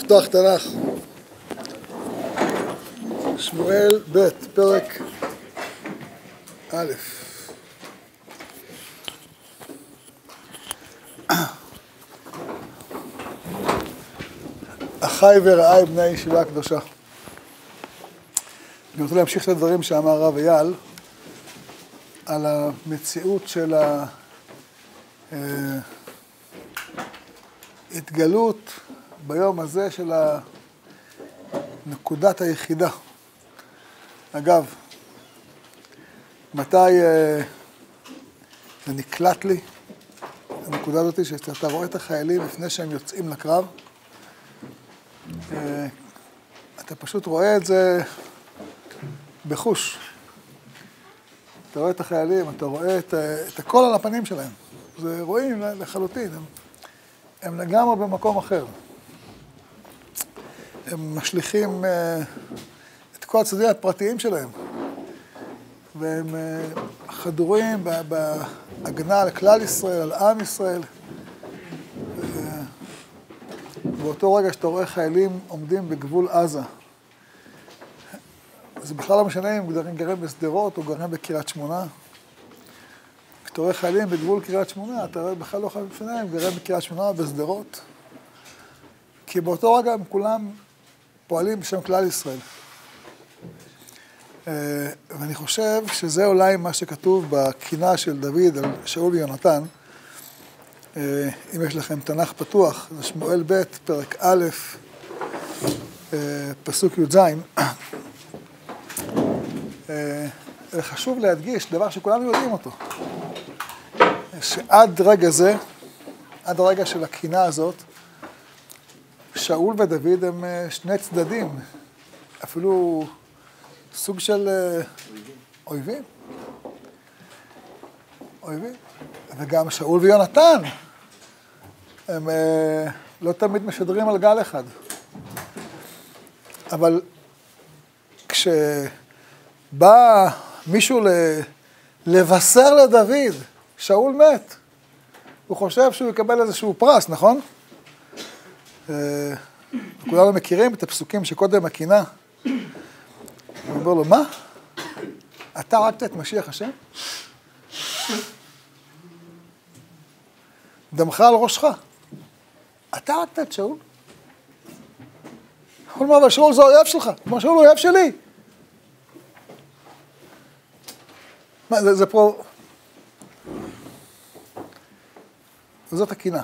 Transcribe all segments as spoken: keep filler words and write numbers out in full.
לפתוח תנ"ך. שמואל ב', פרק א'. אחיי ורעיי בני הישיבה הקדושה. אני רוצה להמשיך את הדברים שאמר הרב אייל על המציאות של ההתגלות ביום הזה של נקודת היחידה. אגב, מתי זה נקלט לי? הנקודה הזאת שאתה רואה את החיילים לפני שהם יוצאים לקרב, אתה פשוט רואה את זה בחוש. אתה רואה את החיילים, אתה רואה את, את הכל על הפנים שלהם. זה רואים לחלוטין, הם, הם לגמרי במקום אחר. הם משליכים את כל הצדדים הפרטיים שלהם. והם חדורים בהגנה על כלל ישראל, על עם ישראל. באותו רגע שאתה רואה חיילים עומדים בגבול עזה, זה בכלל לא משנה אם גרים בשדרות או גרים בקריית שמונה. כשאתה רואה חיילים בגבול קריית שמונה, אתה רואה בכלל לא חיילים משנה אם גרים בקריית שמונה או בשדרות. כי באותו רגע הם כולם פועלים בשם כלל ישראל. ואני חושב שזה אולי מה שכתוב בקינה של דוד על שאול ויונתן. אם יש לכם תנ"ך פתוח, זה שמואל ב', פרק א', פסוק י"ז. חשוב להדגיש דבר שכולנו יודעים אותו, שעד רגע זה, עד הרגע של הקינה הזאת, שאול ודוד הם שני צדדים, אפילו סוג של אויבים. אויבים. וגם שאול ויונתן, הם לא תמיד משדרים על גל אחד. אבל כשבא מישהו לבשר לדוד, שאול מת, הוא חושב שהוא יקבל איזשהו פרס, נכון? כולנו מכירים את הפסוקים שקודם הקינה. הוא אומר לו, מה? אתה הרגת את משיח השם? דמך על ראשך. אתה הרגת את שאול? הוא אומר, אבל שאול זה האויב שלך. הוא אומר, שאול הוא האויב שלי. מה, זה, זה פה... זאת הקינה.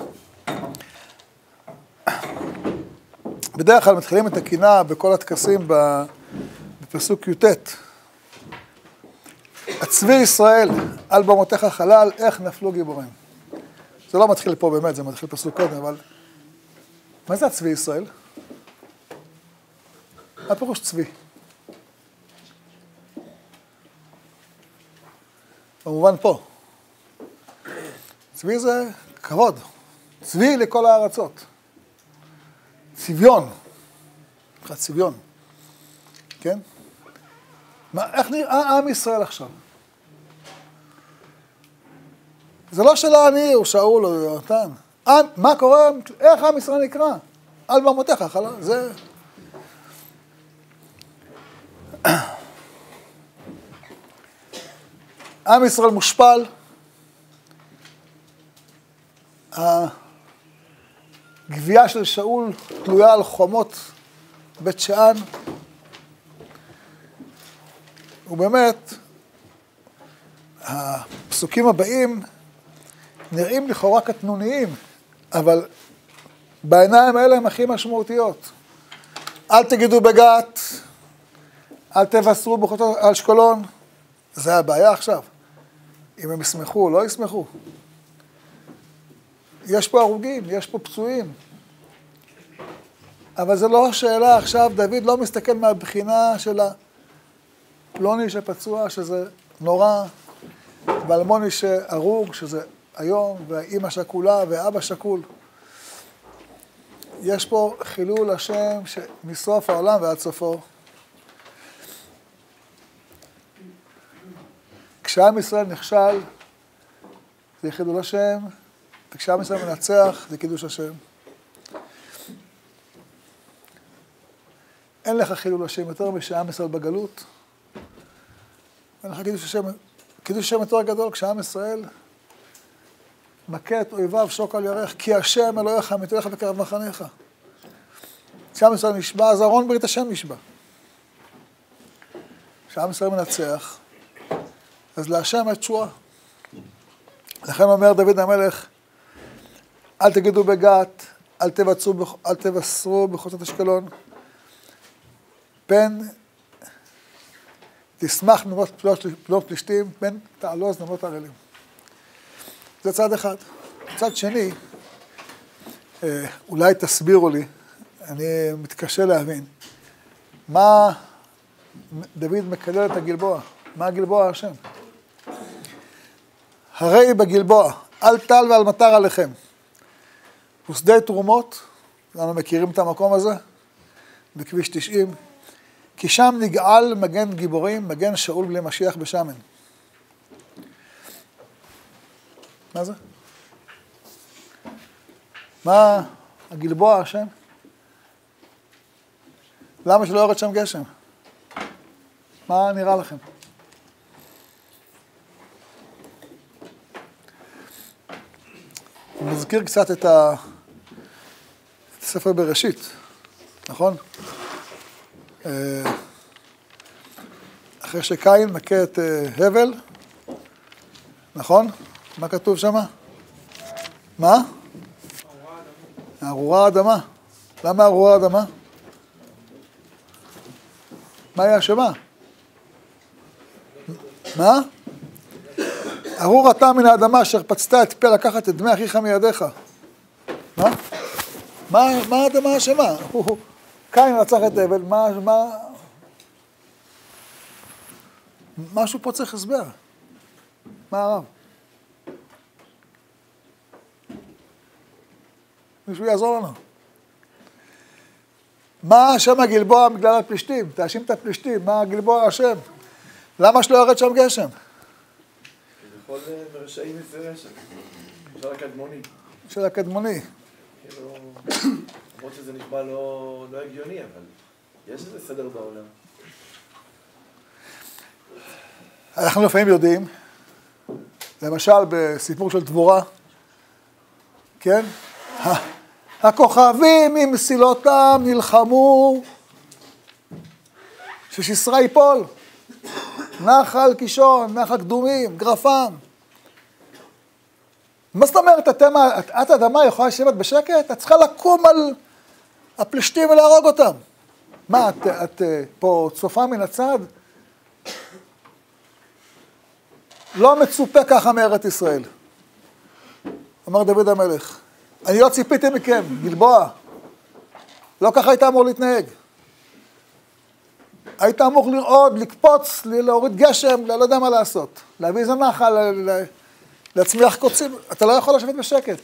בדרך כלל מתחילים את הקינה בכל הטקסים בפסוק י"ט. הצבי ישראל, על במותיך חלל, איך נפלו גיבורים. זה לא מתחיל פה באמת, זה מתחיל פסוק קודם, אבל... מה זה הצבי ישראל? מה פירוש צבי? במובן פה. צבי זה כבוד. צבי לכל הארצות. צביון. מבחינת צביון. כן? מה, איך נראה עם ישראל עכשיו? זה לא שאלה אני או שאול או יונתן. מה קורה? איך עם ישראל נקרא? על במותיך, חלל. זה... עם ישראל מושפל. הגבייה של שאול תלויה על חומות בית שאן. ובאמת, הפסוקים הבאים נראים לכאורה קטנוניים, אבל בעיניים האלה הם הכי משמעותיות. אל תגידו בגת, אל תבשרו בחוצות אשקלון. זה הבעיה עכשיו. אם הם ישמחו או לא ישמחו. יש פה הרוגים, יש פה פצועים. אבל זה לא שאלה עכשיו, דוד לא מסתכל מהבחינה של הפלוני שפצוע, שזה נורא, ואלמוני שהרוג, שזה היום, והאמא שכולה ואבא שקול. יש פה חילול השם מסוף העולם ועד סופו. כשעם ישראל נכשל, זה חילול השם, וכשעם ישראל מנצח, זה קידוש השם. אין לך חילול השם יותר משעם ישראל בגלות. אין לך קידוש השם, קידוש השם יותר גדול כשעם ישראל מכה את אויביו שוק על ירך, כי השם אלוהיך מתהלך בקרב מחניך. כשעם ישראל נשבע, אז אהרון ברית השם נשבע. כשעם ישראל מנצח, אז להשם את תשועה. לכן אומר דוד המלך, אל תגידו בגת, אל תבצרו, אל תבשרו בחוצות אשקלון, פן תשמח נמות פלוט פלישתים, פן תעלוז נמות ערלים. זה צד אחד. צד שני, אולי תסבירו לי, אני מתקשה להבין, מה דוד מקלל את הגלבוע? מה הגלבוע השם? הרי בגלבוע, אל טל ועל מטר עליכם. ושדה תרומות, אנחנו מכירים את המקום הזה, בכביש תשעים, כי שם נגאל מגן גיבורים, מגן שאול בלי משיח בשמן. מה זה? מה הגלבוע השם? למה שלא יורד שם גשם? מה נראה לכם? אני מזכיר קצת את הספר בראשית, נכון? אחרי שקין מכה את הבל, נכון? מה כתוב שם? מה? ארורה האדמה. למה ארורה האדמה? מה היא אשמה? מה? ארור אתה מן האדמה אשר פצתה את פה לקחת את דמי אחיך מידיך. מה? מה, מה האדמה אשמה? קין רצח את הבל, מה, מה... משהו פה צריך הסבר. מה הרב? מישהו יעזור לנו. מה השם הגלבוע בגלל הפלישתים? תאשים את הפלישתים, מה הגלבוע השם? למה שלא ירד שם גשם? כל מרשעים מפרש, של הקדמוני. של הקדמוני. למרות שזה נשמע לא הגיוני, אבל יש איזה סדר בעולם. אנחנו לפעמים יודעים, למשל בסיפור של דבורה, כן? הכוכבים עם מסילותם נלחמו, ששיסרה ייפול. נחל קישון, נחל קדומים, גרפם. מה זאת אומרת, את האדמה יכולה לשבת בשקט? את צריכה לקום על הפלישתים ולהרוג אותם. מה, את, את פה צופה מן הצד? לא מצופה ככה מארץ ישראל. אמר דוד המלך, אני לא ציפיתי מכם, גלבוע. לא ככה היית אמור להתנהג. היית אמור לרעוד, לקפוץ, להוריד גשם, לא יודע מה לעשות. להביא איזה נחל, להצמיח קוצים. אתה לא יכול לשבת בשקט.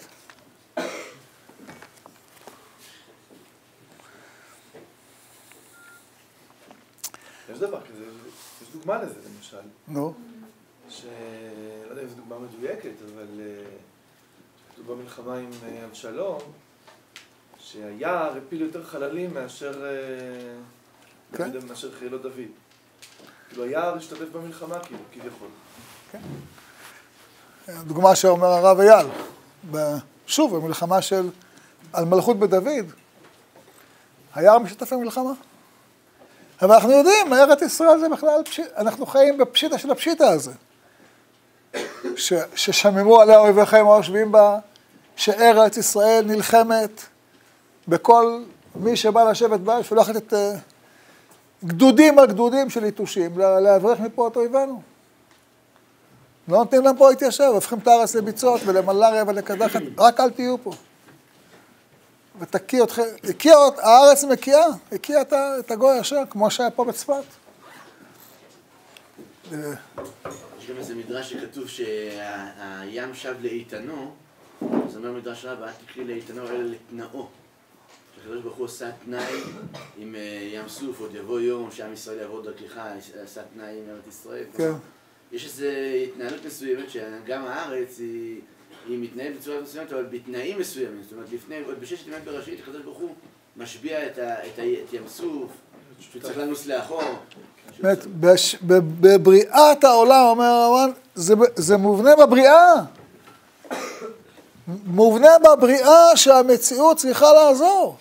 יש דבר כזה, יש דוגמה לזה למשל. נו. שלא יודע אם זו דוגמה מדויקת, אבל כתוב במלחמה עם אבשלום, שהיער הפיל יותר חללים מאשר... דוד מאשר חיילות דוד. כאילו היער השתתף במלחמה, כאילו, כביכול. כן. דוגמה שאומר הרב אייל, שוב, במלחמה של, על מלכות בדוד, היער משתתף במלחמה. אבל אנחנו יודעים, ארץ ישראל זה בכלל, אנחנו חיים בפשיטה של הפשיטה הזה. ששממו עליה אויביכם היושבים בה, שארץ ישראל נלחמת בכל מי שבא לשבת בה, שולחת את... גדודים על גדודים של יתושים, להבריח מפה את אויבינו. לא נותנים להם פה להתיישב, הופכים את הארץ לביצות ולמלריה ולקדחת, רק אל תהיו פה. ותקיא אתכם, הקיע, הארץ מקיאה, הקיע את הגוי ישר, כמו שהיה פה בצפת. יש גם איזה מדרש שכתוב שהים שב לאיתנו, אז אומר מדרש רב, אל תקריא לאיתנו אלא לתנאו. הקדוש ברוך הוא עשה תנאי עם ים סוף, עוד יבוא יום שעם ישראל יעבור דרכך, עשה תנאי עם ארץ ישראל. כן. יש איזו התנהלות מסוימת שגם הארץ היא, היא מתנהלת בצורה מסוימת, אבל בתנאים מסוימים. זאת אומרת, לפני, עוד בששת ימי בראשית, הקדוש ברוך הוא משביע את, ה, את, ה, את ים סוף, שצריך לנוס לאחור. באמת, בבריאת העולם, אומר הרמב"ן, זה, זה מובנה בבריאה. מובנה בבריאה שהמציאות צריכה לעזור.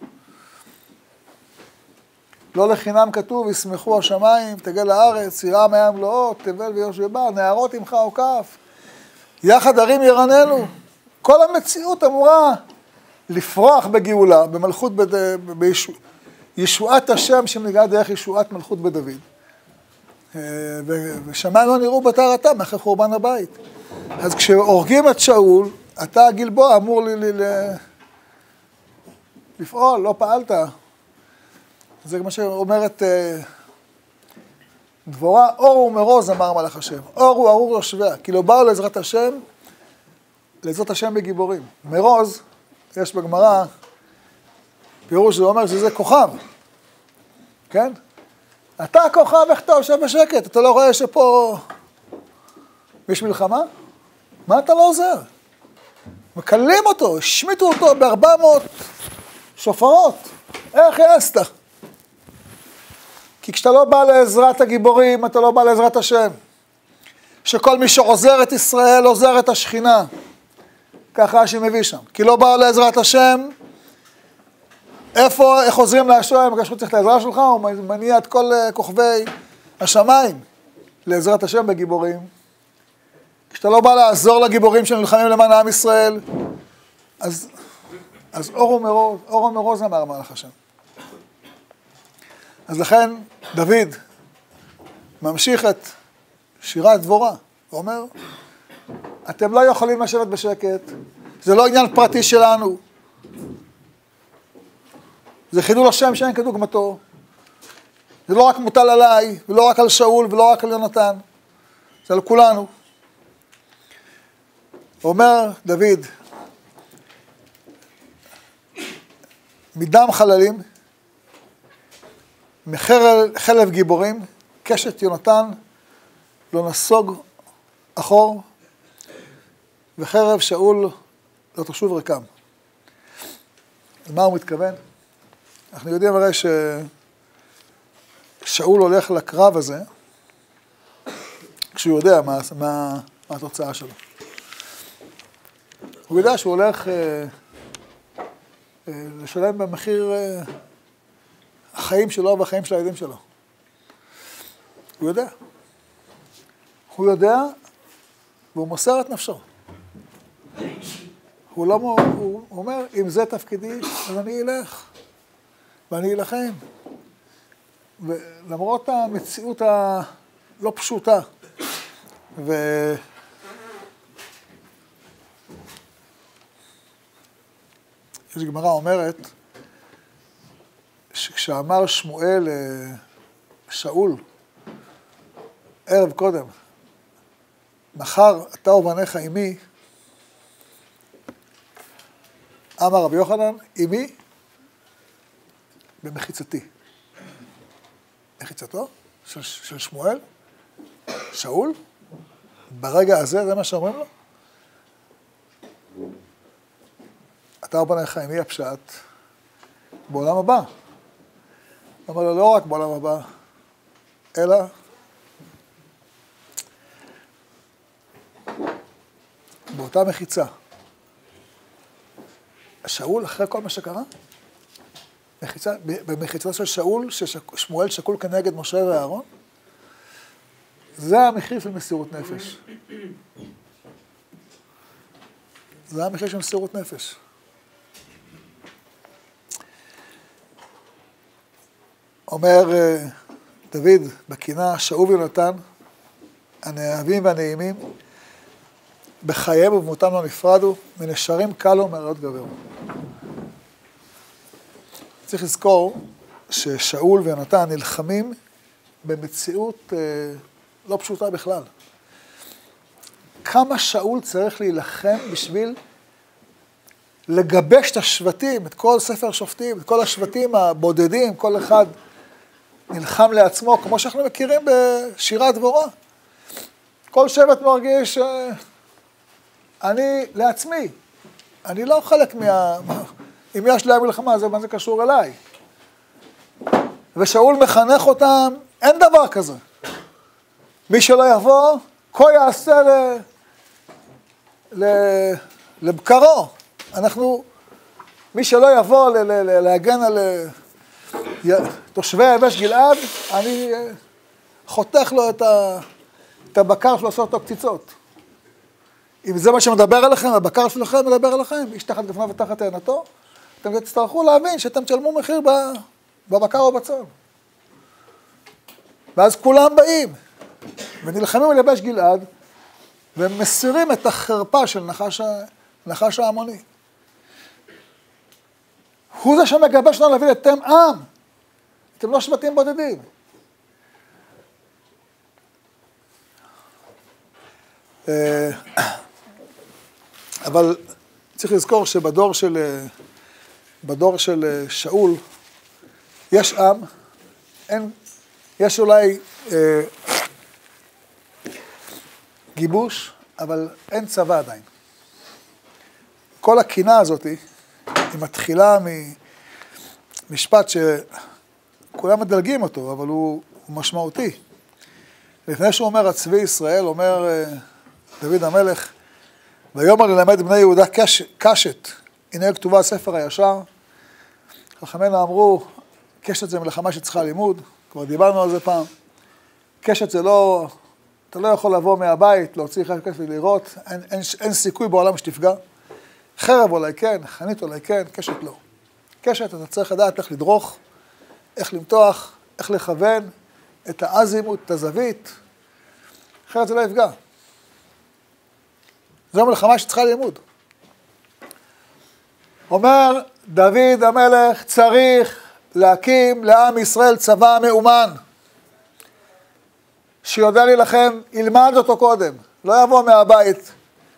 לא לחינם כתוב, ישמחו השמיים, תגל לארץ, יראה מי המלואות, תבל ויוש ובר, נערות עמך עוקף. יחד הרים ירננו. כל המציאות אמורה לפרוח בגאולה, במלכות, בישועת השם שמגיעה דרך ישועת מלכות בדוד. ושמיים לא נראו בטהרתם אחרי חורבן הבית. אז כשהורגים את שאול, אתה הגלבוע אמור לי, לי, לי, לפעול, לא פעלת. זה כמו שאומרת דבורה, אור ומרוז אמר מלאך השם. אור הוא ארור יושביה, כי לא באו לעזרת השם, לעזרת השם בגיבורים. מרוז, יש בגמרא, פירוש זה אומר שזה כוכב, כן? אתה כוכב, איך אתה יושב בשקט? אתה לא רואה שפה יש מלחמה? מה אתה לא עוזר? מקללים אותו, השמיטו אותו בארבע מאות שופרות. איך יעשת? כי כשאתה לא בא לעזרת הגיבורים, אתה לא בא לעזרת השם. שכל מי שעוזר את ישראל, עוזר את השכינה. ככה שמביא שם. כי לא בא לעזרת השם, איפה, איך עוזרים להשם? כשהוא צריך את העזרה שלך, הוא מניע את כל כוכבי השמיים לעזרת השם בגיבורים. כשאתה לא בא לעזור לגיבורים שנלחמים למען עם ישראל, אז, אז אור ומרוז, אור ומרוז אמר מלאך השם. אז לכן דוד ממשיך את שירת דבורה, ואומר, אתם לא יכולים לשבת בשקט, זה לא עניין פרטי שלנו, זה חידול השם שאין כדוגמתו, זה לא רק מוטל עליי, ולא רק על שאול, ולא רק על יונתן, זה על כולנו. אומר דוד, מדם חללים, מחלב גיבורים, קשת יונתן לא נסוג אחור, וחרב שאול לא תשוב ריקם. למה הוא מתכוון? אנחנו יודעים הרי ששאול הולך לקרב הזה, כשהוא יודע מה, מה, מה התוצאה שלו. הוא יודע שהוא הולך אה, אה, לשלם במחיר אה, החיים שלו והחיים של הילדים שלו. הוא יודע. הוא יודע והוא מוסר את נפשו. הוא לא, הוא, הוא אומר, אם זה תפקידי, אז אני אלך. ואני אלחם. ולמרות המציאות הלא פשוטה, ו... יש גמרא אומרת, שכשאמר שמואל שאול, ערב קודם, מחר אתה ובניך עמי, אמר רבי יוחנן, עמי במחיצתי. מחיצתו של, של שמואל, שאול, ברגע הזה, זה מה שאומרים לו? אתה ובניך עמי הפשט בעולם הבא. אמר לו, לא רק בעולם הבא, אלא באותה מחיצה. שאול, אחרי כל מה שקרה, מחיצה, במחיצה של שאול, ששמואל שקול כנגד משה ואהרון, זה המחיר של מסירות נפש. זה המחיר של מסירות נפש. אומר דוד בקינה, שאול ויונתן, הנאהבים והנעימים, בחייהם ובמותם לא נפרדו, מנשרים קלו מאריות גברו. צריך לזכור ששאול ויונתן נלחמים במציאות אה, לא פשוטה בכלל. כמה שאול צריך להילחם בשביל לגבש את השבטים, את כל ספר שופטים, את כל השבטים הבודדים, כל אחד נלחם לעצמו, כמו שאנחנו מכירים בשירת דבורה. כל שבט מרגיש, אה, אני לעצמי, אני לא חלק מה... אם יש להם מלחמה, זה מה זה קשור אליי. ושאול מחנך אותם, אין דבר כזה. מי שלא יבוא, כה יעשה ל... ל... לבקרו. אנחנו, מי שלא יבוא ל... ל... להגן על תושבי יבש גלעד, אני חותך לו את, ה... את הבקר שלו, עושה אותו קציצות. אם זה מה שמדבר עליכם, הבקר שלכם מדבר עליכם, איש תחת גפניו ותחת תאנתו, אתם תצטרכו להבין שאתם תשלמו מחיר בבקר או בצאן. ואז כולם באים, ונלחמים על יבש גלעד, ומסירים את החרפה של נחש, נחש העמוני. הוא זה שמגבש לנו להביא אתם עם. אתם לא שבטים בודדים. אבל צריך לזכור שבדור של, בדור של שאול, יש עם, אין, יש אולי אה, גיבוש, אבל אין צבא עדיין. כל הקינה הזאת היא מתחילה ממשפט שכולם מדלגים אותו, אבל הוא, הוא משמעותי. לפני שהוא אומר, הצבי ישראל, אומר אה, דוד המלך, ויאמר ללמד בני יהודה קש, קשת, הנה כתובה ספר הישר. חכמינו אמרו, קשת זה מלחמה שצריכה לימוד, כבר דיברנו על זה פעם. קשת זה לא, אתה לא יכול לבוא מהבית, להוציא לך קשת ולראות, אין, אין, אין סיכוי בעולם שתפגע. חרב אולי כן, חנית אולי כן, קשת לא. קשת אתה צריך לדעת איך לדרוך, איך למתוח, איך לכוון את האזימות, את הזווית, אחרת זה לא יפגע. זו מלחמה שצריכה לימוד. אומר דוד המלך, צריך להקים לעם ישראל צבא מאומן, שיודע להילחם, ילמד אותו קודם, לא יבוא מהבית,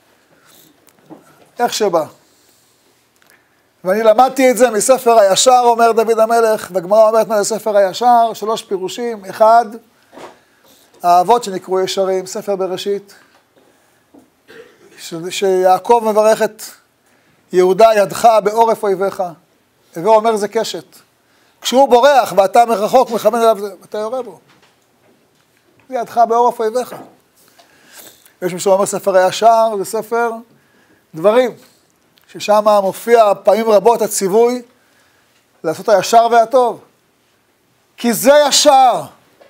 איך שבא. ואני למדתי את זה מספר הישר, אומר דוד המלך, והגמרא אומרת מה זה ספר הישר, שלוש פירושים, אחד, האבות שנקראו ישרים, ספר בראשית, ש... שיעקב מברך את יהודה ידך בעורף אויביך, הווה אומר זה קשת. כשהוא בורח ואתה מרחוק מכוון אליו, אתה יורה בו. זה ידך בעורף אויביך. יש מי שאומר ספר הישר, זה ספר דברים, ששם מופיע פעמים רבות הציווי לעשות הישר והטוב. כי זה ישר.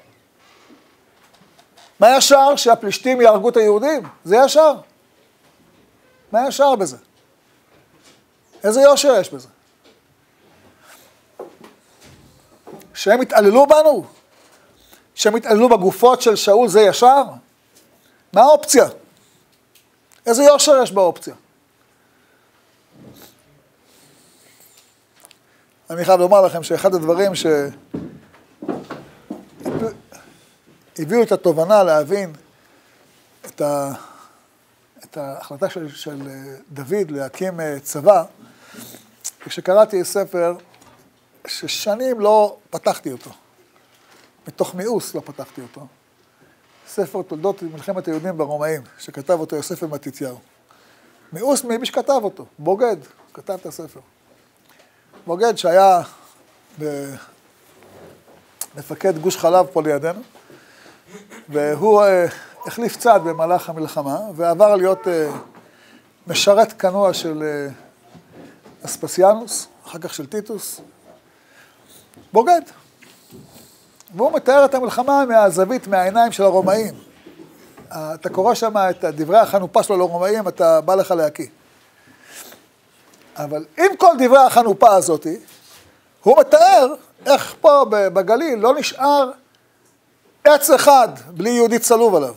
מה ישר? שהפלישתים יהרגו את היהודים? זה ישר. מה ישר בזה? איזה יושר יש בזה? שהם התעללו בנו? שהם התעללו בגופות של שאול, זה ישר? מה האופציה? איזה יושר יש באופציה? אני חייב לומר לכם שאחד הדברים שהביאו את התובנה להבין את, ה... את ההחלטה של, של דוד להקים צבא, כשקראתי ספר ששנים לא פתחתי אותו, מתוך מיאוס לא פתחתי אותו, ספר תולדות מלחמת היהודים ברומאים, שכתב אותו יוסף בן מתתיהו. מיאוס ממי שכתב אותו, בוגד, כתב את הספר. בוגד שהיה מפקד גוש חלב פה לידינו, והוא החליף צד במהלך המלחמה, ועבר להיות משרת קנוע של אספסיאנוס, אחר כך של טיטוס, בוגד. והוא מתאר את המלחמה מהזווית, מהעיניים של הרומאים. אתה קורא שם את דברי החנופה שלו לרומאים, אתה בא לך להקיא. אבל עם כל דברי החנופה הזאת, הוא מתאר איך פה בגליל לא נשאר עץ אחד בלי יהודי צלוב עליו.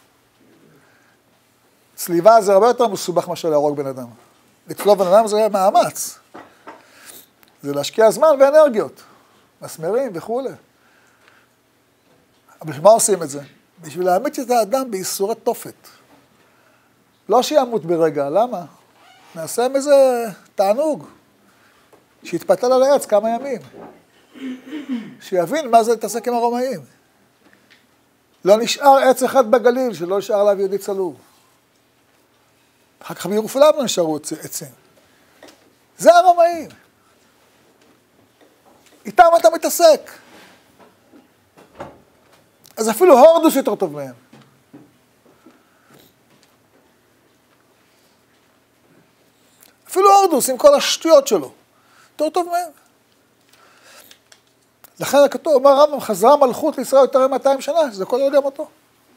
צליבה זה הרבה יותר מסובך מאשר להרוג בן אדם. לצלוב בן אדם זה מאמץ. זה להשקיע זמן ואנרגיות, מסמרים וכו'. אבל מה עושים את זה? בשביל להעמיד את האדם בייסורי תופת. לא שימות ברגע, למה? נעשה מזה תענוג, שיתפתל על העץ כמה ימים, שיבין מה זה להתעסק עם הרומאים. לא נשאר עץ אחד בגליל שלא נשאר עליו יהודי צלוב. אחר כך בירושלים לא נשארו עצים. זה הרומאים. איתם אתה מתעסק. אז אפילו הורדוס יותר טוב מהם. אפילו הורדוס עם כל השטויות שלו, יותר טוב מהם. לכן הכתוב, אומר הרמב"ם, חזרה מלכות לישראל יותר מ-מאתיים שנה, זה כל עוד גם אותו.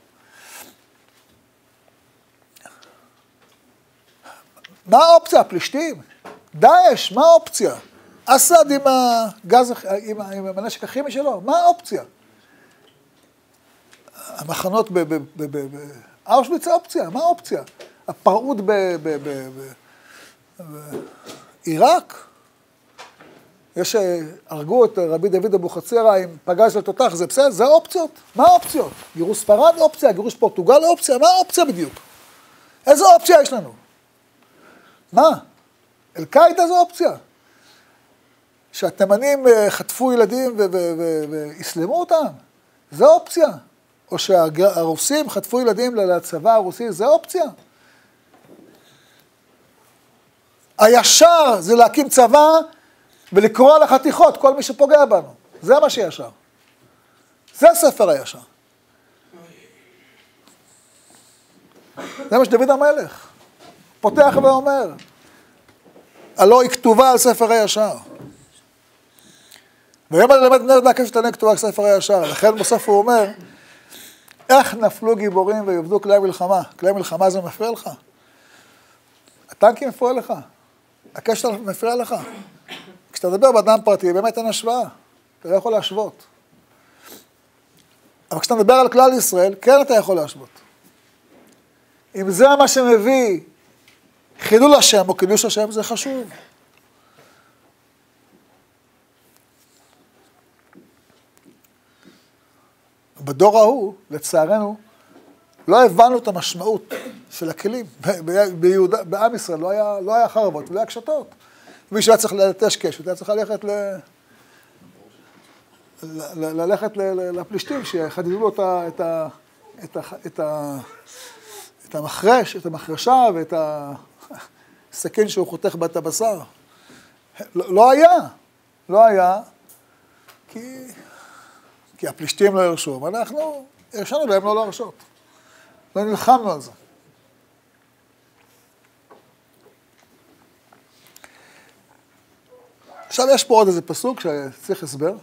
מה האופציה? הפלישתים? דאעש, מה האופציה? אסד עם הגז, עם, עם הנשק הכימי שלו, מה האופציה? המחנות באושוויץ האופציה, מה האופציה? הפרעות בעיראק? יש שהרגו את רבי דוד אבוחצירא עם פגז לתותח, זה בסדר? זה האופציות. מה האופציות? גירוש ספרד אופציה, גירוש פורטוגל אופציה, מה האופציה בדיוק? איזו אופציה יש לנו? מה? אל-קאעידה זו אופציה. שהתימנים חטפו ילדים והסלמו אותם, זו אופציה. או שהרוסים חטפו ילדים לצבא הרוסי, זו אופציה. הישר זה להקים צבא ולקרוא לחתיכות כל מי שפוגע בנו. זה מה שישר. זה ספר הישר. זה מה שדוד המלך פותח ואומר. הלא היא כתובה על ספר הישר. ויאמר ללמד בני יהודה כפי שתענה כתובה על ספר הישר. לכן בסוף הוא אומר, איך נפלו גיבורים ויעבדו כלי מלחמה? כלי מלחמה זה מפריע לך? הטנקים מפריע לך? הקשת מפריע לך? כשאתה מדבר באדם פרטי, באמת אין השוואה. אתה לא יכול להשוות. אבל כשאתה מדבר על כלל ישראל, כן אתה יכול להשוות. אם זה מה שמביא חילול השם או קידוש השם, זה חשוב. בדור ההוא, לצערנו, לא הבנו את המשמעות של הכלים. ביהודה, בעם ישראל לא היה, לא היה חרבות ולא היה קשתות. מי שהיה צריך ללטש קשת, היה צריך ללכת ל... ל... ללכת ל... לפלישתים, שיחדדו לו את ה... את ה... את ה... את ה... את המחרש, את המחרשה ואת הסכין שהוא חותך בת הבשר. לא, לא היה. לא היה, כי... כי הפלישתים לא הרשו, ואנחנו הרשנו להם לא להרשות. לא נלחמנו על זה. עכשיו יש פה עוד איזה פסוק שצריך הסבר,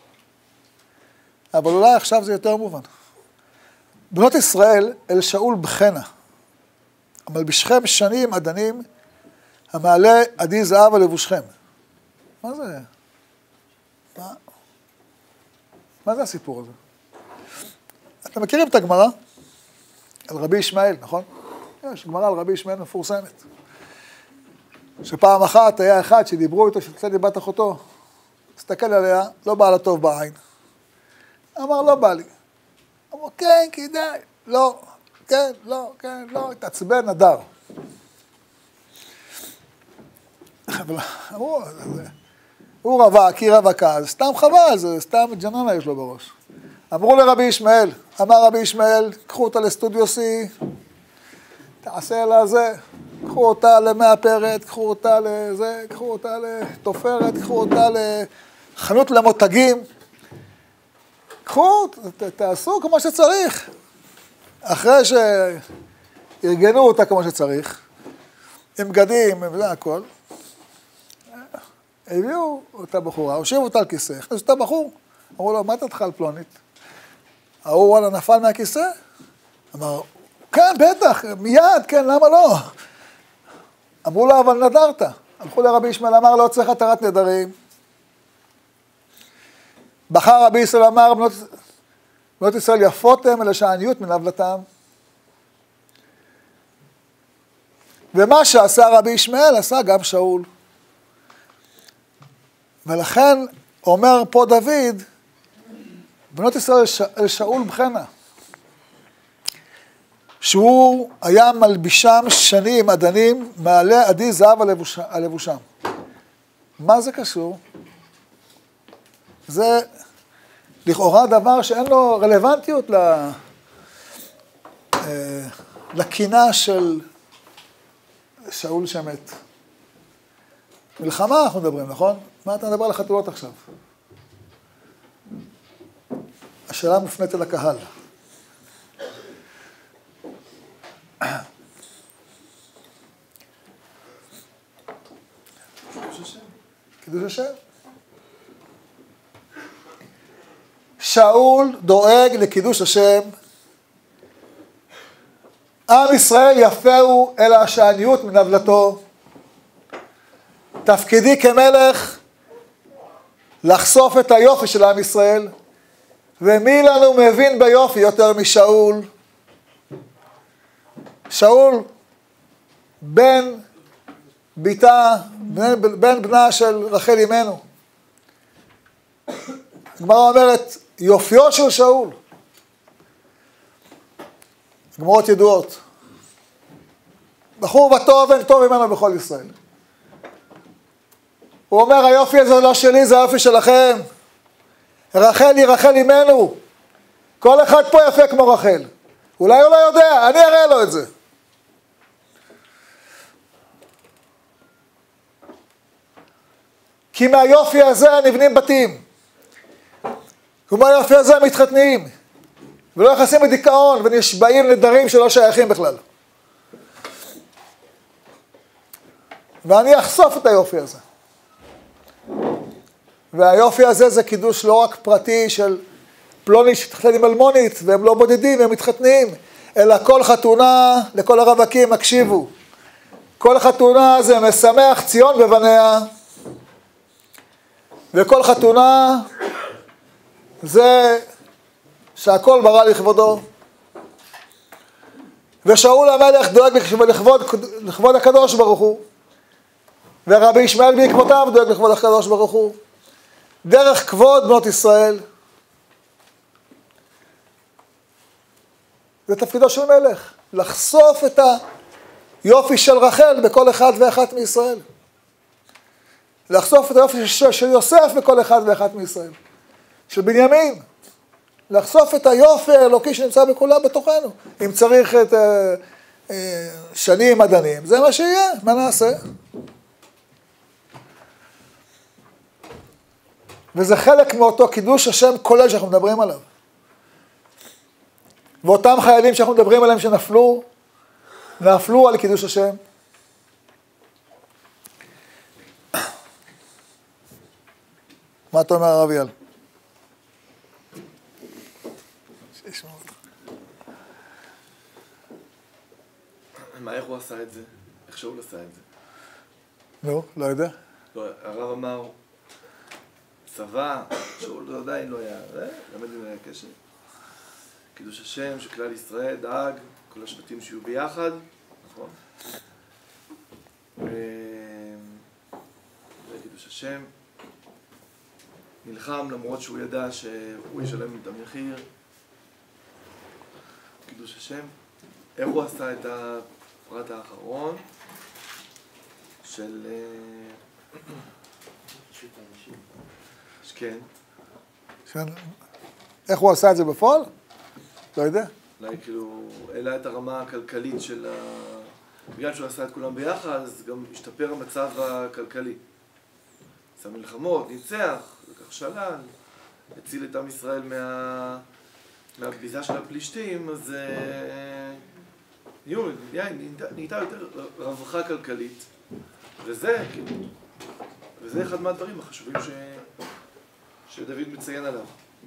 אבל אולי עכשיו זה יותר מובן. בנות ישראל אל שאול בחנה, המלבישכם שנים עדנים, המעלה עדי זהב על לבושכם. מה זה? מה? מה זה הסיפור הזה? אתם מכירים את הגמרא? על רבי ישמעאל, נכון? יש גמרא על רבי ישמעאל מפורסמת. שפעם אחת היה אחד שדיברו איתו שתצא דיבת אחותו, הסתכל עליה, לא בא לה טוב בעין. אמר, לא בא לי. אמרו, כן, כדאי. לא, כן, לא, כן, לא. התעצבן, נדר. אבל אמרו, הוא רווק, היא רווקה, זה סתם חבל, זה סתם ג'ננה יש לו בראש. אמרו לרבי ישמעאל, אמר רבי ישמעאל, קחו אותה לסטודיו C, תעשה לה זה, קחו אותה למאפרת, קחו אותה לזה, קחו אותה לתופרת, קחו אותה לחנות למותגים. קחו, תעשו כמו שצריך. אחרי שארגנו אותה כמו שצריך, עם בגדים, וזה הכל, הביאו אותה בחורה, הושיבו אותה על כיסא, הכניסו אותה בחור, אמרו לו, מה תתך על פלונית? ההוא וואלה נפל מהכיסא? אמר, כן, בטח, מיד, כן, למה לא? אמרו לו, אבל נדרת. הלכו לרבי ישמעאל, אמר, לא צריך התרת נדרים. בחר רבי ישראל אמר, בנות, בנות ישראל יפות הם אלה שעניות מן הבלתם. ומה שעשה רבי ישמעאל, עשה גם שאול. ולכן אומר פה דוד, בנות ישראל אל שאול בחנה, שהוא היה מלבישם שנים עדנים, מעלה עדי זהב על לבושם. מה זה קשור? זה לכאורה דבר שאין לו רלוונטיות לקינה של שאול שמת. מלחמה אנחנו מדברים, נכון? מה אתה מדבר על החתולות עכשיו? השאלה מופנית אל הקהל. קידוש השם. שאול דואג לקידוש השם. עם ישראל יפרו אל השעניות מנבלתו. תפקידי כמלך לחשוף את היופי של עם ישראל, ומי לנו מבין ביופי יותר משאול? שאול בן ביתה, בן, בן בנה של רחל אמנו. הגמרא אומרת, יופיו של שאול. גמרות ידועות. בחור וטוב אין טוב ממנו בכל ישראל. הוא אומר, היופי הזה לא שלי, זה היופי שלכם. רחל היא רחל אמנו. כל אחד פה יפה כמו רחל. אולי הוא לא יודע, אני אראה לו את זה. כי מהיופי הזה נבנים בתים. ומהיופי הזה מתחתנים. ולא נכנסים לדיכאון ונשבעים לדרים שלא שייכים בכלל. ואני אחשוף את היופי הזה. והיופי הזה זה קידוש לא רק פרטי של פלוני שתחתן עם אלמונית, והם לא בודדים, הם מתחתנים, אלא כל חתונה, לכל הרווקים, הקשיבו. כל חתונה זה משמח ציון בבניה, וכל חתונה זה שהכל ברא לכבודו. ושאול המלך דואג לכבוד, לכבוד הקדוש ברוך הוא, ורבי ישמעאל בעקבותיו דואג לכבוד הקדוש ברוך הוא. דרך כבוד בנות ישראל. זה תפקידו של מלך, לחשוף את היופי של רחל בכל אחד ואחת מישראל. לחשוף את היופי של יוסף בכל אחד ואחת מישראל. של בנימין. לחשוף את היופי האלוקי שנמצא בכולה בתוכנו. אם צריך את אה, אה, שנים מדענים, זה מה שיהיה, מה נעשה? וזה חלק מאותו קידוש השם כולל שאנחנו מדברים עליו. ואותם חיילים שאנחנו מדברים עליהם שנפלו, נפלו על קידוש השם. מה אתה אומר הרב יאל? מה, איך הוא עשה את זה? איך שאול עשה את זה? נו, לא יודע. לא, הרב אמר, צבא, שאול עדיין לא היה, למד עם הקשר. קידוש השם שכלל ישראל דאג, כל השבטים שיהיו ביחד, נכון? וקידוש השם נלחם למרות שהוא ידע שהוא ישלם את המחיר. קידוש השם, איך הוא עשה את הפרט האחרון של... כן. איך הוא עשה את זה בפועל? לא יודע. אולי כאילו, העלה את הרמה הכלכלית של ה... בגלל שהוא עשה את כולם ביחד, אז גם השתפר המצב הכלכלי. עשה מלחמות, ניצח, לקח שלל, הציל את עם ישראל מה... מהביזה של הפלישתים, אז יו, נהייתה יותר רווחה כלכלית. וזה, כאילו, וזה אחד מהדברים החשובים ש... שדוד מציין עליו.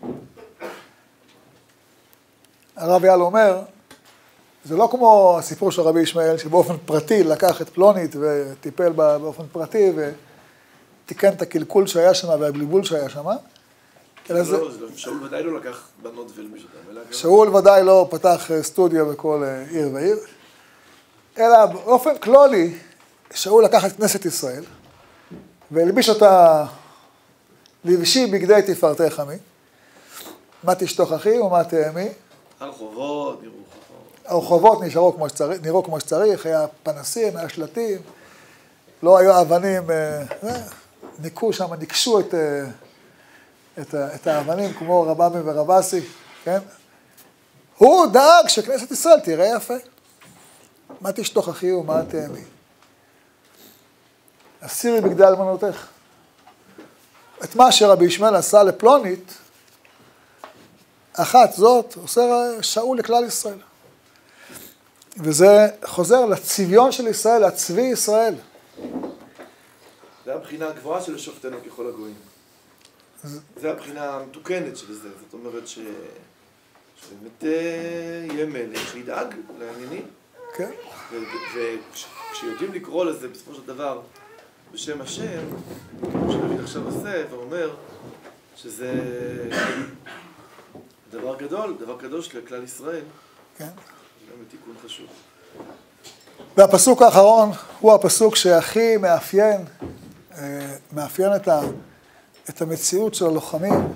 הרב יאל אומר, זה לא כמו הסיפור של רבי ישמעאל, שבאופן פרטי לקח את פלונית וטיפל בה באופן פרטי ותיקן את הקלקול שהיה שם והבלבול שהיה שם. לא, זה... שאול ודאי לא לקח בנות ולמיש אותם. שאול ודאי לא פתח סטודיו בכל עיר ועיר, אלא באופן כללי, שאול לקח את כנסת ישראל והלביש אותה לבשי בגדי תפארתך עמי. מה תשתוך אחי ומה תאמי? הרחובות נראו הרחובות נשארו כמו שצריך, נראו כמו שצריך, היה פנסים, היה שלטים, לא היו אבנים, ניקו שם, ניקשו את, את, את האבנים כמו רבמי ורבסי, כן? הוא דאג שכנסת ישראל תראה יפה. מה תשתוך אחי ומה תאמי? הסירי בגדי אלמנותך. את מה שרבי ישמעאל עשה לפלונית, אחת זאת עושה שאול לכלל ישראל. וזה חוזר לצביון של ישראל, לצבי ישראל. זה הבחינה הגבוהה של שופטנו ככל הגויים. זה הבחינה המתוקנת של זה. זאת אומרת ש... שבאמת יהיה מלך שידאג לעניינים. כן. וכשיודעים לקרוא לזה בסופו של דבר בשם השם, כמו שדוד עכשיו עושה ואומר שזה דבר גדול, דבר קדוש לכלל ישראל. כן. זה גם תיקון חשוב. והפסוק האחרון הוא הפסוק שהכי מאפיין, מאפיין את, ה, את המציאות של הלוחמים.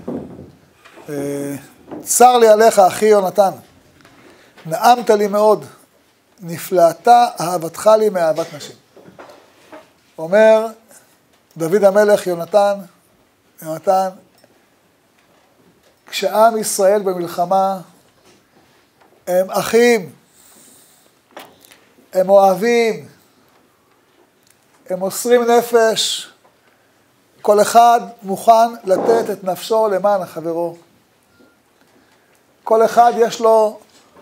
צר לי עליך, אחי יונתן, נעמת לי מאוד, נפלאתה אהבתך לי מאהבת נשים. אומר דוד המלך, יונתן, יונתן, כשעם ישראל במלחמה, הם אחים, הם אוהבים, הם מוסרים נפש, כל אחד מוכן לתת את נפשו למען החברו. כל אחד יש לו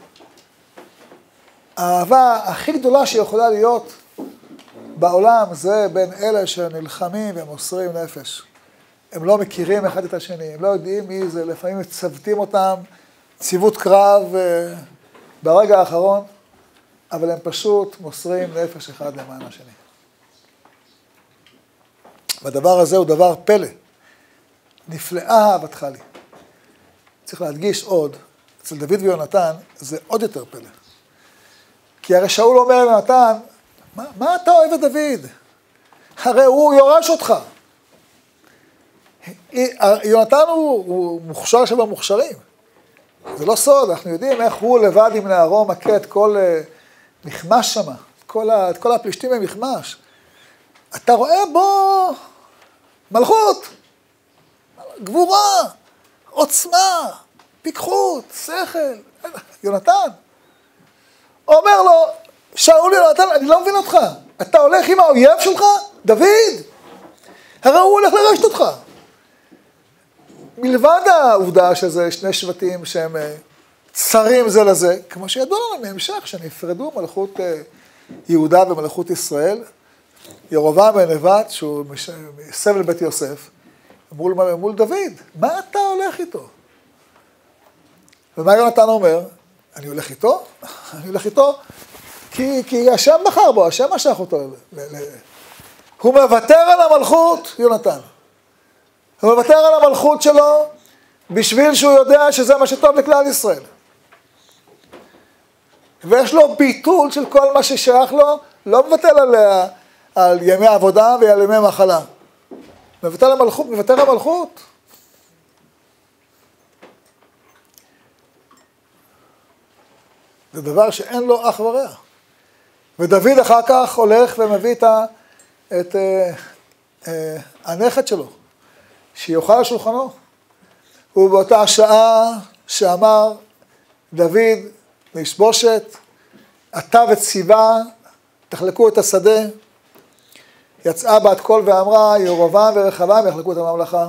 האהבה הכי גדולה שיכולה להיות בעולם, זה בין אלה שנלחמים ומוסרים נפש. הם לא מכירים אחד את השני, הם לא יודעים מי זה, לפעמים מצוותים אותם, ציוות קרב ברגע האחרון, אבל הם פשוט מוסרים נפש אחד למען השני. והדבר הזה הוא דבר פלא. נפלאה אהבתך לי. צריך להדגיש עוד, אצל דוד ויונתן זה עוד יותר פלא. כי הרי שאול אומר ליונתן, מה, מה אתה אוהב את דוד? הרי הוא יורש אותך. יונתן הוא, הוא מוכשר שבמוכשרים. זה לא סוד, אנחנו יודעים איך הוא לבד עם נערו מכה את כל מכמש שם, את כל, את כל הפלישתים במכמש. אתה רואה בו מלכות, גבורה, עוצמה, פיקחות, שכל. יונתן אומר לו, שאול יונתן, אני לא מבין אותך. אתה הולך עם האויב שלך? דוד, הרי הוא הולך לרשת אותך. מלבד העובדה שזה שני שבטים שהם צרים זה לזה, כמו שידוע לנו מהמשך, שנפרדו מלכות יהודה ומלכות ישראל, ירובעם בן נבט, שהוא מסבל בית יוסף, מול, מול דוד, מה אתה הולך איתו? ומה יונתן אומר? אני הולך איתו? אני הולך איתו כי, כי השם בחר בו, השם משך אותו. ל, ל... הוא מוותר על המלכות, יונתן. הוא מוותר על המלכות שלו בשביל שהוא יודע שזה מה שטוב לכלל ישראל. ויש לו ביטול של כל מה ששייך לו, לא מבטל על, על ימי עבודה ועל ימי מחלה. מבטל המלכות, מבטל המלכות. זה דבר שאין לו אח ורע. ודוד אחר כך הולך ומביא את, ה, את uh, uh, הנכד שלו, שיוכל על שולחנו. ובאותה השעה שאמר דוד לישבושת, אתה וציבה תחלקו את השדה, יצאה בת קול ואמרה, ירובעם ורחבעם יחלקו את הממלכה.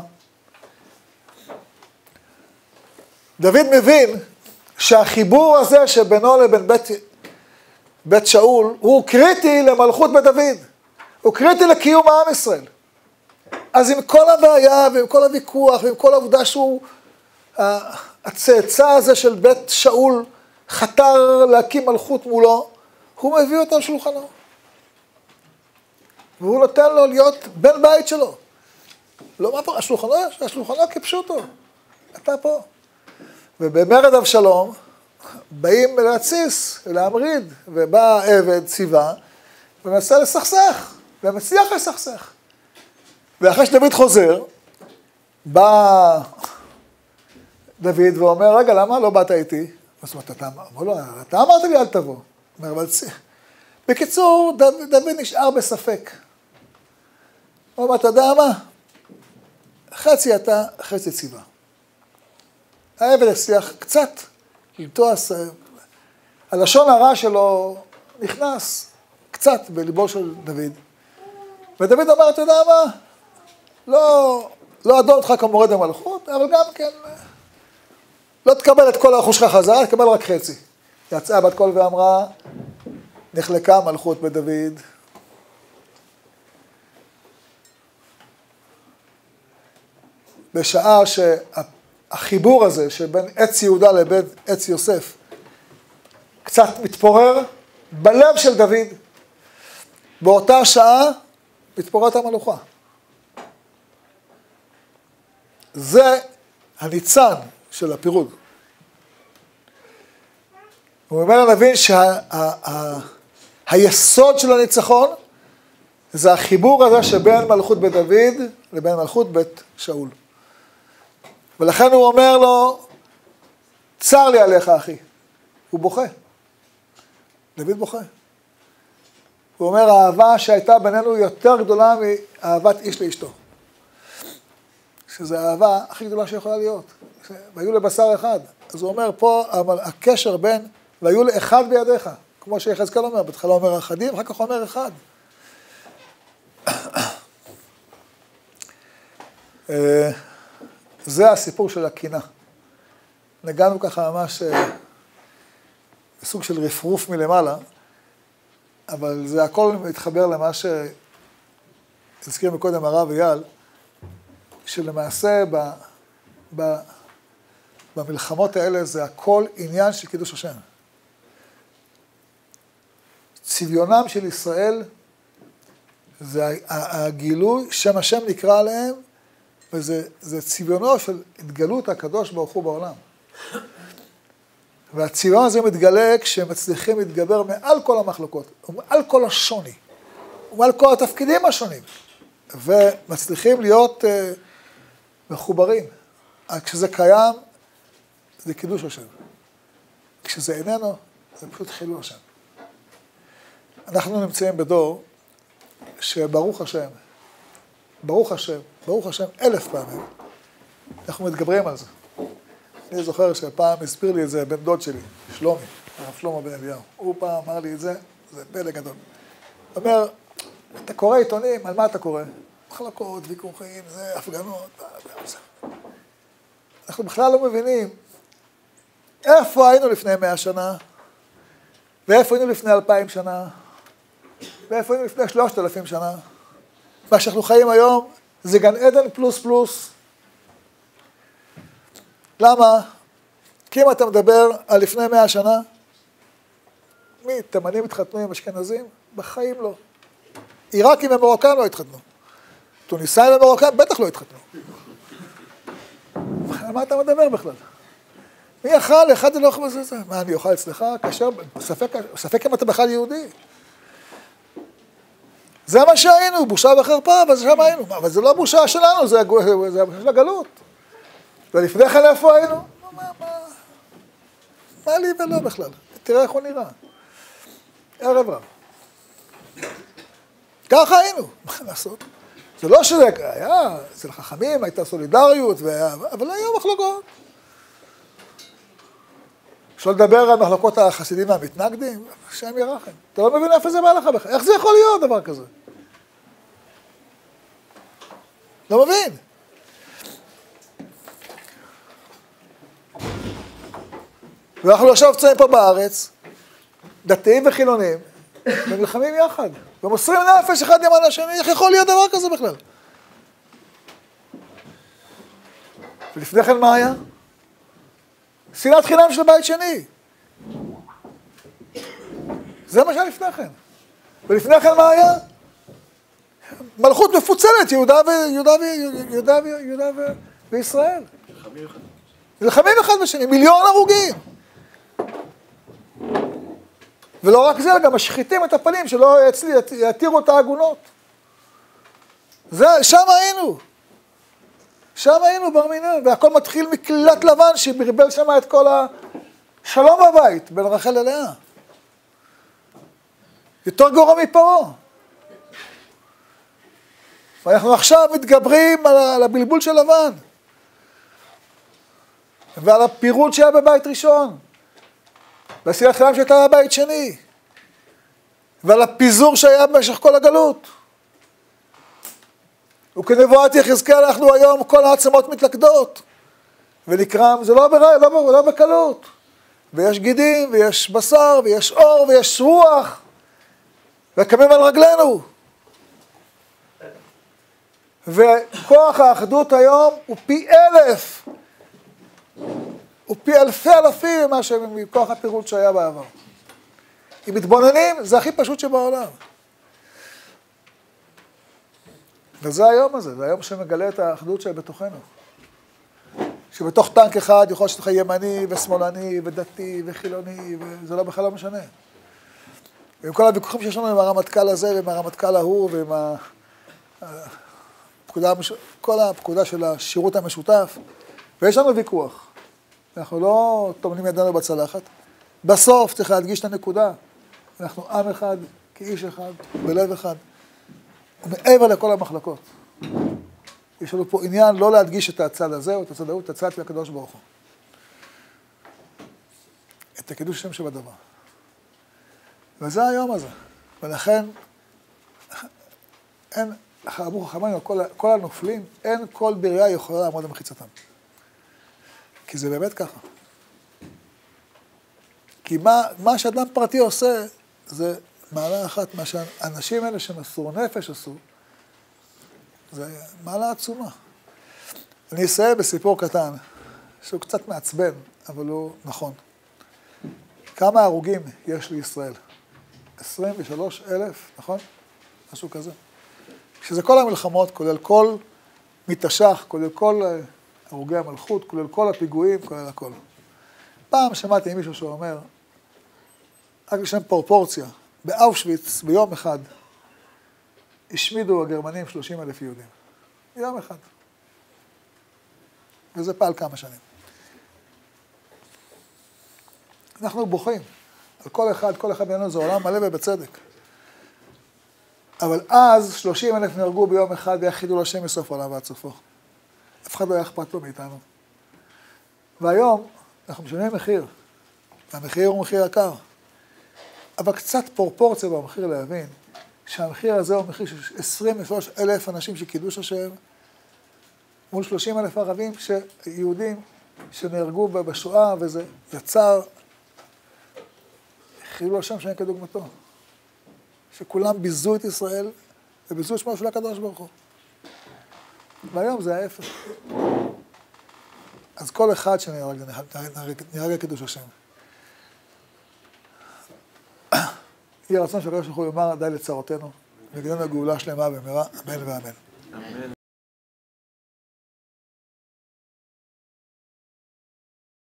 דוד מבין שהחיבור הזה שבינו לבין בית, בית שאול הוא קריטי למלכות בית דוד, הוא קריטי לקיום העם ישראל. אז עם כל הבעיה ועם כל הוויכוח ועם כל העובדה שהוא, הצאצא הזה של בית שאול חתר להקים מלכות מולו, הוא מביא אותו על שולחנו. והוא נותן לו להיות בן בית שלו. לא מה פה, השולחנו, השולחנו כפשוטו. אתה פה. ובמרד אבשלום באים להתסיס, להמריד, ובא עבד ציבה, ומנסה לסכסך, ומצליח לסכסך. ואחרי שדוד חוזר, בא דוד ואומר, רגע, למה לא באת איתי? זאת אומרת, אתה, לא, אתה אמרת לי, אל תבוא. אומר, אבל צי... בקיצור, דוד, דוד נשאר בספק. הוא אומר, אתה יודע מה? חצי אתה, חצי ציבה. העבד הצליח קצת לנטוע, הלשון הרע שלו נכנס קצת בליבו של דוד. ודוד אומר, אתה יודע מה? לא, לא אדון אותך כמורד המלכות, אבל גם כן לא תקבל את כל הרכוש שלך חזרה, תקבל רק חצי. יצאה בת קול ואמרה, נחלקה מלכות בדוד. בשעה שהחיבור הזה שבין עץ יהודה לבין עץ יוסף קצת מתפורר בלב של דוד, באותה שעה מתפוררת המלוכה. זה הניצן של הפירוד. הוא אומר להבין שהיסוד של הניצחון זה החיבור הזה שבין מלכות בית דוד לבין מלכות בית שאול. ולכן הוא אומר לו, צר לי עליך אחי. הוא בוכה. דוד בוכה. הוא אומר, האהבה שהייתה בינינו יותר גדולה מאהבת איש לאשתו. שזו האהבה הכי גדולה שיכולה להיות. והיו לבשר אחד. אז הוא אומר פה, הקשר בין, והיו לאחד בידיך. כמו שיחזקאל אומר, בהתחלה אומר אחדים, אחר כך אומר אחד. זה הסיפור של הקינה. נגענו ככה ממש בסוג של רפרוף מלמעלה, אבל זה הכל מתחבר למה שהזכיר מקודם הרב אייל, שלמעשה ב, ב, במלחמות האלה זה הכל עניין של קידוש השם. צביונם של ישראל זה הגילוי, שם השם נקרא עליהם, וזה זה צביונו של התגלות הקדוש ברוך הוא בעולם. והצביון הזה מתגלה כשהם מצליחים להתגבר מעל כל המחלוקות, ומעל כל השוני, ומעל כל התפקידים השונים, ומצליחים להיות uh, מחוברים. כשזה קיים, זה קידוש השם. כשזה איננו, זה פשוט חילול השם. אנחנו נמצאים בדור שברוך השם, ברוך השם, ברוך השם אלף פעמים, אנחנו מתגברים על זה. אני זוכר שפעם הסביר לי את זה בן דוד שלי, שלומי, הרב שלמה בן אליהו. הוא פעם אמר לי את זה, זה פלא גדול. הוא אומר, אתה קורא עיתונים, על מה אתה קורא? מחלקות, ויכוחים, זה, הפגנות, זה. אנחנו בכלל לא מבינים איפה היינו לפני מאה שנה, ואיפה היינו לפני אלפיים שנה, ואיפה היינו לפני שלושת אלפים שנה. מה שאנחנו חיים היום זה גן עדן פלוס פלוס. למה? כי אם אתה מדבר על לפני מאה שנה, מי? תימנים התחתנו עם אשכנזים? בחיים לא. עיראקים ומרוקאים לא התחתנו. טוניסאים ומרוקאים בטח לא התחתנו. על מה אתה מדבר בכלל? מי יאכל? אחד זה לא יכול לעשות את זה. מה, אני אוכל אצלך? כאשר, ספק, ספק אם אתה בכלל יהודי. זה מה שהיינו, בושה וחרפה, אבל זה שם היינו. אבל זה לא בושה שלנו, זה הבושה של הגלות. ולפני כן איפה היינו? מה, מה, מה לי ולא בכלל? תראה איך הוא נראה. ערב רב. ככה היינו, מה לעשות? זה לא שזה היה, אצל חכמים הייתה סולידריות, והיה, אבל היו מחלוקות. אפשר לדבר על מחלוקות החסידים והמתנגדים, השם ירחם. אתה לא מבין איפה זה בא לך בכלל. איך זה יכול להיות דבר כזה? לא מבין. ואנחנו עכשיו נמצאים פה בארץ, דתיים וחילונים, ונלחמים יחד, ומוסרים נפש אחד ימין לשני, איך יכול להיות דבר כזה בכלל? ולפני כן מה היה? שנאת חינם של בית שני. זה מה שהיה לפני כן. ולפני כן מה היה? מלכות מפוצלת, יהודה ויהודה ויהודה ויהודה וישראל. נלחמים אחד. נלחמים אחד בשני, מיליון הרוגים. ולא רק זה, גם משחיתים את הפנים שלא יתירו את העגונות. זה, שם היינו. שם היינו בר מינן, והכל מתחיל מקללת לבן שברבל שם את כל השלום בבית בין רחל ללאה. יותר גרוע מפרעה. ואנחנו עכשיו מתגברים על הבלבול של לבן. ועל הפירוד שהיה בבית ראשון. ועשיית חיים שהייתה בבית שני. ועל הפיזור שהיה במשך כל הגלות. וכנבואת יחזקאל אנחנו היום כל העצמות מתלכדות. ונקרם, זה לא, ברע, לא, לא בקלות. ויש גידים, ויש בשר, ויש אור, ויש רוח, וקמים על רגלינו. וכוח האחדות היום הוא פי אלף, הוא פי אלפי אלפים ממה מכוח הפירוט שהיה בעבר. אם מתבוננים, זה הכי פשוט שבעולם. וזה היום הזה, זה היום שמגלה את האחדות שבתוכנו. שבתוך טנק אחד יכול להיות לך ימני ושמאלני ודתי וחילוני, וזה לא בכלל לא משנה. ועם כל הוויכוחים שיש לנו עם הרמטכ"ל הזה ועם הרמטכ"ל ההוא ועם הפקודה, כל הפקודה של השירות המשותף, ויש לנו ויכוח. אנחנו לא טומנים ידנו בצלחת. בסוף צריך להדגיש את הנקודה. אנחנו עם אחד, כאיש אחד, בלב אחד. ומעבר לכל המחלקות. יש לנו פה עניין לא להדגיש את הצד הזה או את הצד ההוא, את הצד של הקדוש ברוך הוא. את הקידוש השם שבדבר. וזה היום הזה. ולכן, אין, אמרו חכמינו, כל, כל הנופלים, אין כל בריאה יכולה לעמוד למחיצתם. כי זה באמת ככה. כי מה, מה שאדם פרטי עושה, זה מעלה אחת, מה שהאנשים האלה שמסור נפש עשו, זה מעלה עצומה. אני אסיים בסיפור קטן, שהוא קצת מעצבן, אבל הוא נכון. כמה הרוגים יש לישראל? עשרים ושלוש אלף, נכון? משהו כזה. שזה כל המלחמות, כולל כל מתש"ח, כולל כל הרוגי המלכות, כולל כל הפיגועים, כולל הכל. פעם שמעתי מישהו שאומר, רק לשם פרופורציה, באושוויץ, ביום אחד, השמידו הגרמנים שלושים אלף יהודים. יום אחד. וזה פעל כמה שנים. אנחנו בוכים על כל אחד, כל אחד בינינו זה עולם מלא ובצדק. אבל אז שלושים אלף נהרגו ביום אחד ויחידו לשם מסוף עולם ועד סופו. אף אחד לא היה אכפת לו מאיתנו. והיום אנחנו משלמים מחיר. והמחיר הוא מחיר יקר. אבל קצת פרופורציה במחיר להבין שהמחיר הזה הוא מחיר של עשרים ושלושה אלף אנשים שקידוש השם מול שלושים אלף ערבים שיהודים שנהרגו בשואה, וזה יצר חילול השם שאין כדוגמתו. שכולם ביזו את ישראל וביזו את שמו של הקדוש ברוך הוא. והיום זה ההפך. אז כל אחד שנהרג, נהרג לקידוש השם. יהיה רצון שהקדוש ברוך הוא יאמר די לצרותינו, וגילינו הגאולה שלמה במהרה, אמן ואמן.